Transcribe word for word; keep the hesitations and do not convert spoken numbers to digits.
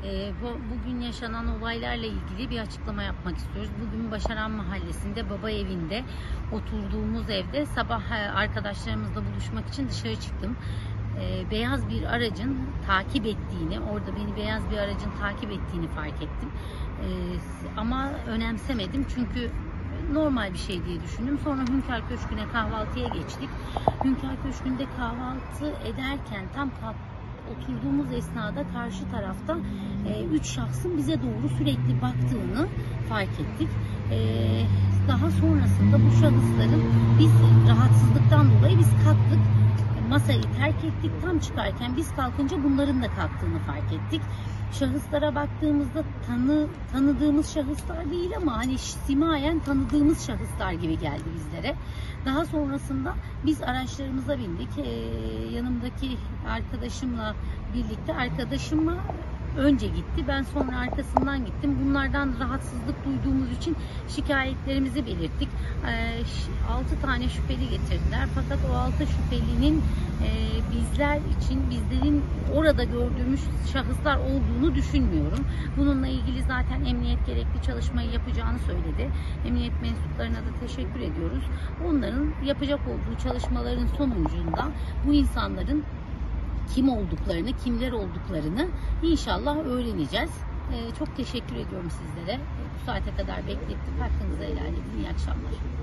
Ee, bu, bugün yaşanan olaylarla ilgili bir açıklama yapmak istiyoruz. Bugün Başaran Mahallesi'nde, baba evinde, oturduğumuz evde sabah arkadaşlarımızla buluşmak için dışarı çıktım. Ee, beyaz bir aracın takip ettiğini, orada beni beyaz bir aracın takip ettiğini fark ettim. Ee, ama önemsemedim çünkü normal bir şey diye düşündüm. Sonra Hünkar Köşkü'ne kahvaltıya geçtik. Hünkar Köşkü'nde kahvaltı ederken tam kalk oturduğumuz esnada karşı tarafta e, üç şahsın bize doğru sürekli baktığını fark ettik. E, daha sonrasında bu şahısların biz rahatsızlıktan dolayı biz kalktık. Masayı terk ettik. Tam çıkarken biz kalkınca bunların da kalktığını fark ettik. Şahıslara baktığımızda tanı, tanıdığımız şahıslar değil ama hani simayen tanıdığımız şahıslar gibi geldi bizlere. Daha sonrasında biz araçlarımıza bindik. Ee, yanımdaki arkadaşımla birlikte arkadaşıma önce gitti. Ben sonra arkasından gittim. Bunlardan rahatsızlık duyduğumuz için şikayetlerimizi belirttik. Ee, altı tane şüpheli getirdiler. Fakat o altı şüphelinin e, bizler için, bizlerin orada gördüğümüz şahıslar olduğunu düşünmüyorum. Bununla ilgili zaten emniyet gerekli çalışmayı yapacağını söyledi. Emniyet mensuplarına da teşekkür ediyoruz. Onların yapacak olduğu çalışmaların sonucunda bu insanların kim olduklarını, kimler olduklarını inşallah öğreneceğiz. Ee, çok teşekkür ediyorum sizlere. Bu saate kadar beklettim. Hakkınızı helal edin. İyi akşamlar.